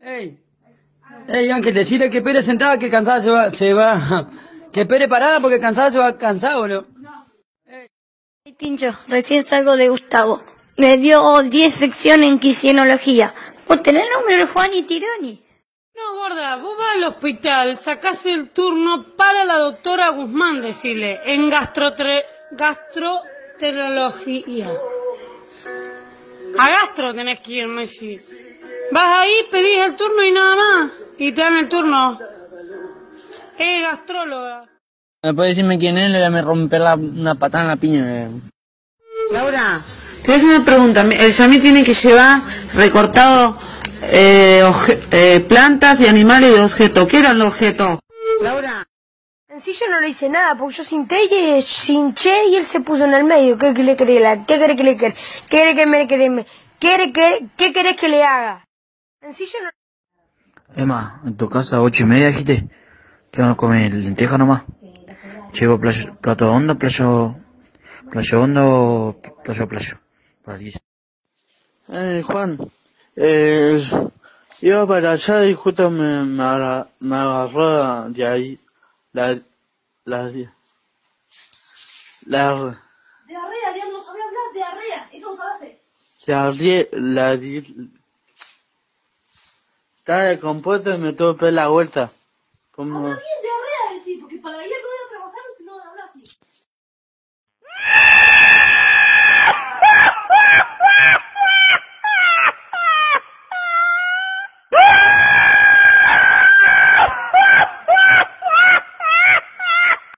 Ey, ey, Ángel, decirle que Pere sentada que cansada se va. Que Pere parada porque cansada se va cansado, ¿no? Hey, Tincho, recién salgo de Gustavo. Me dio 10 secciones en quisienología. ¿Vos tenés el número de Juan y Tironi? No, gorda, vos vas al hospital, sacás el turno para la doctora Guzmán, decirle, en gastroenterología. A gastro tenés que ir, Messi. Vas ahí, pedís el turno y nada más. Y te dan el turno. Es gastróloga. ¿Me puede decirme quién es? Le voy a romper una patada en la piña. Laura, te voy a hacer una pregunta. El Yamí tiene que llevar recortado plantas y animales de objeto. ¿Qué era el objeto? Laura. En sí yo no le hice nada, porque yo cinché y él se puso en el medio. ¿Qué querés que le haga? En sí yo no... Emma, en tu casa 8:30 dijiste que vamos a comer lenteja nomás. Llevo plato hondo, playo hondo o playo. Para 10. Juan, iba para allá y justo me agarró de ahí la Diarrea, Dios no sabía hablar, diarrea, eso no sabe hacer. estaba de compuesto y me tuve que dar la vuelta. Como...